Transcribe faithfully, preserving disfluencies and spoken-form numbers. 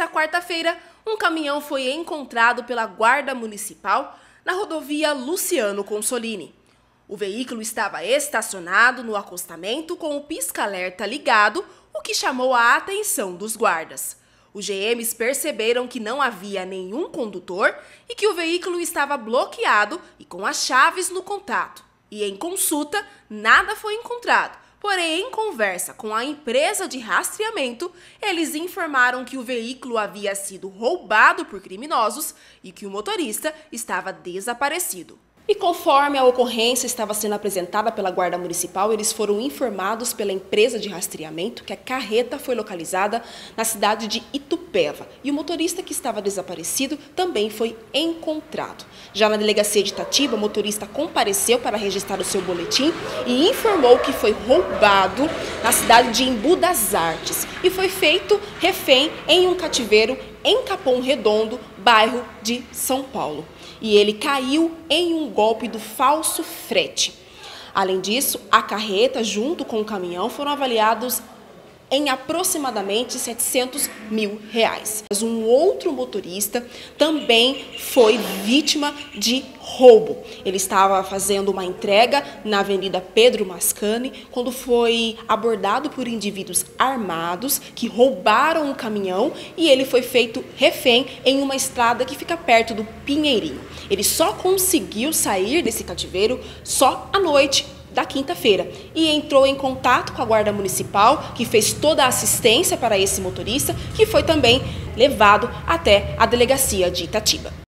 Nesta quarta-feira, um caminhão foi encontrado pela Guarda Municipal na rodovia Luciano Consolini. O veículo estava estacionado no acostamento com o pisca-alerta ligado, o que chamou a atenção dos guardas. Os G Ms perceberam que não havia nenhum condutor e que o veículo estava bloqueado e com as chaves no contato. E em consulta, nada foi encontrado. Porém, em conversa com a empresa de rastreamento, eles informaram que o veículo havia sido roubado por criminosos e que o motorista estava desaparecido. E conforme a ocorrência estava sendo apresentada pela Guarda Municipal, eles foram informados pela empresa de rastreamento que a carreta foi localizada na cidade de Itupeva e o motorista que estava desaparecido também foi encontrado. Já na delegacia de Itatiba, o motorista compareceu para registrar o seu boletim e informou que foi roubado na cidade de Embu das Artes e foi feito refém em um cativeiro em Capão Redondo, bairro de São Paulo. E ele caiu em um golpe do falso frete. Além disso, a carreta junto com o caminhão foram avaliados em aproximadamente setecentos mil reais. Mas um outro motorista também foi vítima de roubo. Ele estava fazendo uma entrega na Avenida Pedro Mascani quando foi abordado por indivíduos armados que roubaram um caminhão e ele foi feito refém em uma estrada que fica perto do Pinheirinho. Ele só conseguiu sair desse cativeiro só à noite da quinta-feira e entrou em contato com a Guarda Municipal, que fez toda a assistência para esse motorista, que foi também levado até a delegacia de Itatiba.